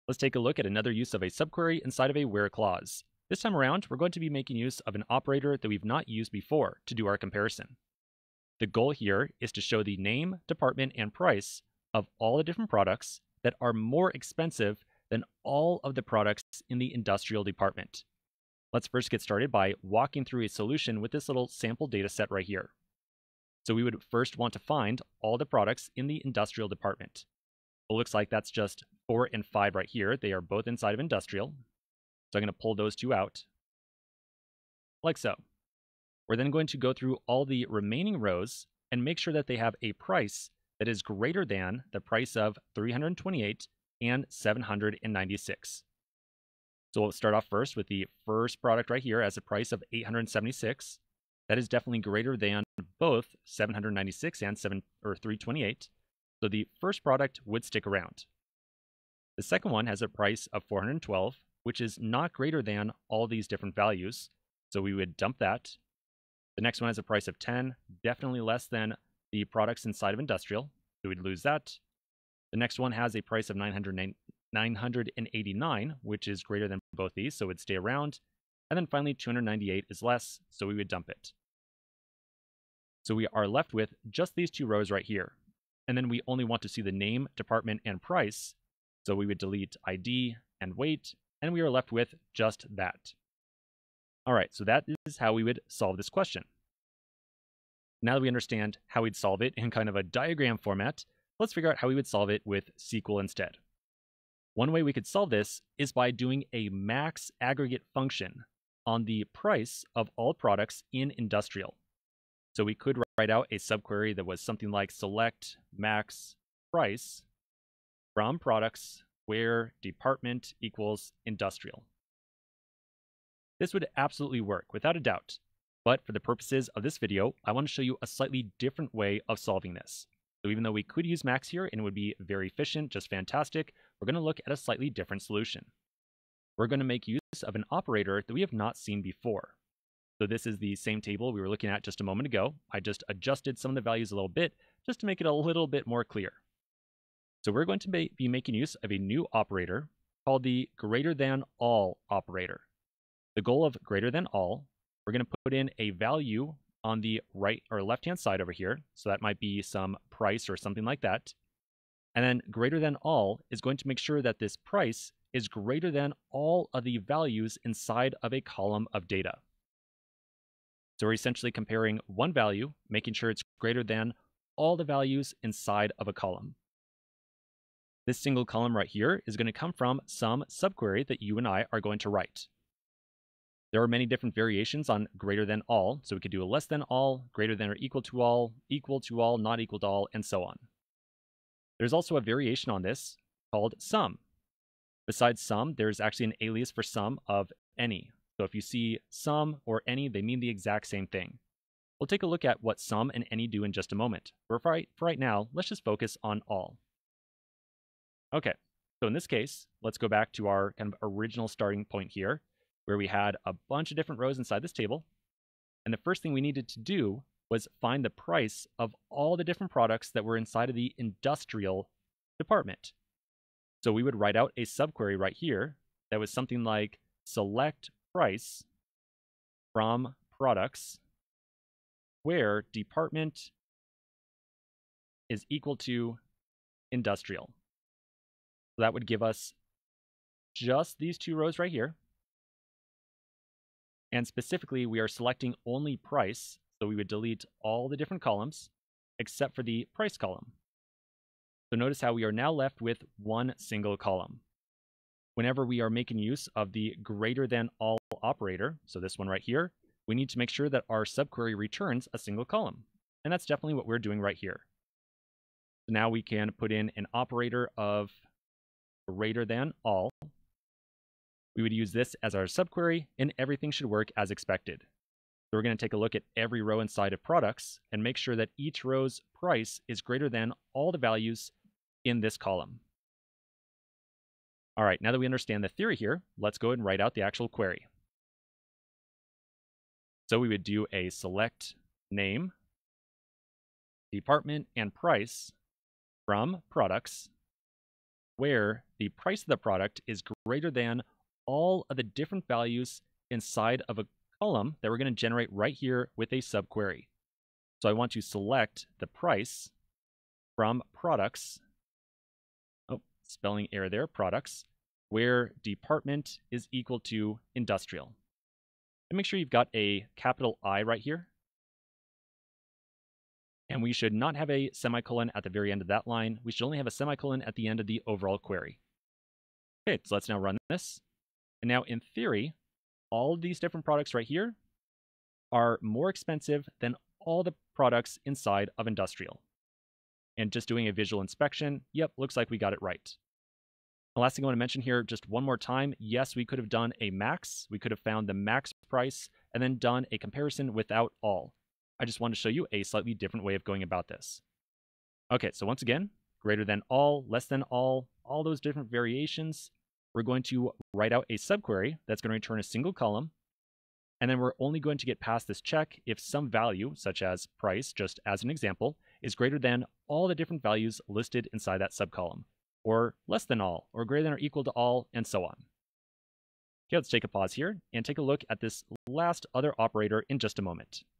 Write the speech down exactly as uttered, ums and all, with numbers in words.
Let's take a look at another use of a subquery inside of a where clause. This time around, we're going to be making use of an operator that we've not used before to do our comparison. The goal here is to show the name, department, and price of all the different products that are more expensive than all of the products in the industrial department. Let's first get started by walking through a solution with this little sample data set right here. So we would first want to find all the products in the industrial department. It looks like that's just four and five right here. They are both inside of industrial. So I'm going to pull those two out, like so. We're then going to go through all the remaining rows and make sure that they have a price that is greater than the price of three hundred twenty-eight and seven hundred ninety-six. So we'll start off first with the first product right here as a price of eight hundred seventy-six. That is definitely greater than both seven hundred ninety-six and seven or three hundred twenty-eight. So the first product would stick around. The second one has a price of four hundred twelve, which is not greater than all these different values. So we would dump that. The next one has a price of ten, definitely less than the products inside of industrial. So we'd lose that. The next one has a price of nine hundred eighty-nine, which is greater than both these, so it would stay around. And then finally, two hundred ninety-eight is less, so we would dump it. So we are left with just these two rows right here. And then we only want to see the name, department, and price. So we would delete I D and weight, and we are left with just that. All right, so that is how we would solve this question. Now that we understand how we'd solve it in kind of a diagram format, let's figure out how we would solve it with S Q L instead. One way we could solve this is by doing a max aggregate function on the price of all products in industrial. So we could write out a subquery that was something like select max price from products where department equals industrial. This would absolutely work without a doubt, but for the purposes of this video, I want to show you a slightly different way of solving this. So even though we could use max here and it would be very efficient, just fantastic, we're going to look at a slightly different solution. We're going to make use of an operator that we have not seen before. So this is the same table we were looking at just a moment ago. I just adjusted some of the values a little bit just to make it a little bit more clear. So we're going to be making use of a new operator called the greater than all operator. The goal of greater than all, we're going to put in a value on the right or left-hand side over here. So that might be some price or something like that. And then greater than all is going to make sure that this price is greater than all of the values inside of a column of data. So we're essentially comparing one value, making sure it's greater than all the values inside of a column. This single column right here is going to come from some subquery that you and I are going to write. There are many different variations on greater than all, so we could do a less than all, greater than or equal to all, equal to all, not equal to all, and so on. There's also a variation on this called sum. Besides sum, there's actually an alias for sum of any. So if you see sum or any, they mean the exact same thing. We'll take a look at what sum and any do in just a moment. For right, for right now, let's just focus on all. Okay, so in this case, let's go back to our kind of original starting point here, where we had a bunch of different rows inside this table. And the first thing we needed to do was find the price of all the different products that were inside of the industrial department. So we would write out a subquery right here that was something like select price from products where department is equal to industrial. So that would give us just these two rows right here. And specifically, we are selecting only price. So we would delete all the different columns except for the price column. So notice how we are now left with one single column. Whenever we are making use of the greater than all operator, so this one right here, we need to make sure that our subquery returns a single column. And that's definitely what we're doing right here. So now we can put in an operator of greater than all. We would use this as our subquery, and everything should work as expected. So we're going to take a look at every row inside of products and make sure that each row's price is greater than all the values in this column. All right, now that we understand the theory here, let's go ahead and write out the actual query. So we would do a select name, department, and price from products where the price of the product is greater than all of the different values inside of a column that we're going to generate right here with a subquery. So I want to select the price from products, oh, spelling error there, products, where department is equal to industrial. And make sure you've got a capital I right here. And we should not have a semicolon at the very end of that line. We should only have a semicolon at the end of the overall query. Okay, so let's now run this. And now in theory, all of these different products right here are more expensive than all the products inside of industrial. And just doing a visual inspection, yep, looks like we got it right. The last thing I want to mention here, just one more time, yes, we could have done a max. We could have found the max price and then done a comparison without all. I just want to show you a slightly different way of going about this. Okay, so once again, greater than all, less than all, all those different variations. We're going to write out a subquery that's going to return a single column. And then we're only going to get past this check if some value, such as price, just as an example, is greater than all the different values listed inside that subcolumn, or less than all, or greater than or equal to all, and so on. Okay, let's take a pause here and take a look at this last other operator in just a moment.